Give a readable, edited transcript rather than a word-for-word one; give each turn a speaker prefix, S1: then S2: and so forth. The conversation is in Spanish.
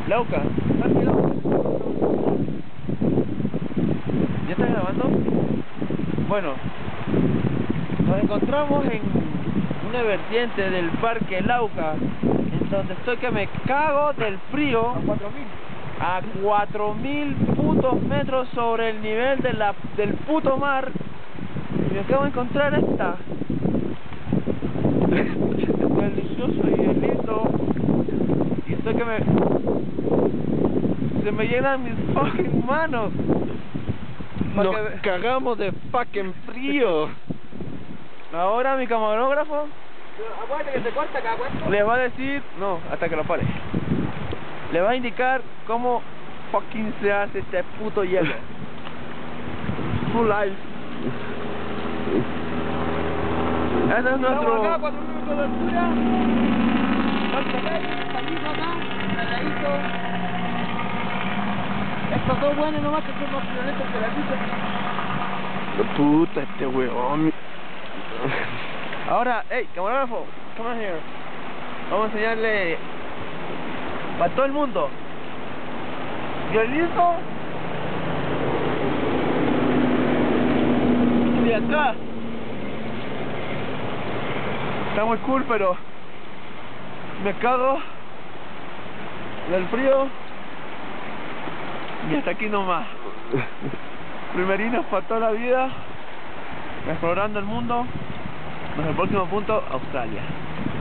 S1: Lauca. Parque Lauca. ¿Ya estás grabando? Bueno, nos encontramos en una vertiente del Parque Lauca, en donde estoy que me cago del frío. A 4000 putos metros sobre el nivel de del puto mar. Y me acabo de encontrar esta delicioso y lindo. Y estoy que se me llenan mis fucking manos.
S2: Nos cagamos de fucking frío.
S1: Ahora mi camarógrafo
S3: Acuérdate que se corta cada cuánto.
S1: les va a decir, no, hasta que lo pare. Le va a indicar cómo fucking se hace este puto hielo. Full life. Este es
S3: Estamos
S1: nuestro...
S3: acá, 4 minutos de altura. Salito acá, cargadito. Estos dos buenos nomás que son más violentos que la pizza.
S2: Puta, este weón.
S1: Ahora, hey, camarógrafo, come on here. Vamos a enseñarle para todo el mundo. Violito. Y acá. Está muy cool, pero me cago del frío. Y hasta aquí nomás. Primerinos para toda la vida. Explorando el mundo. Nuestro próximo punto, Australia.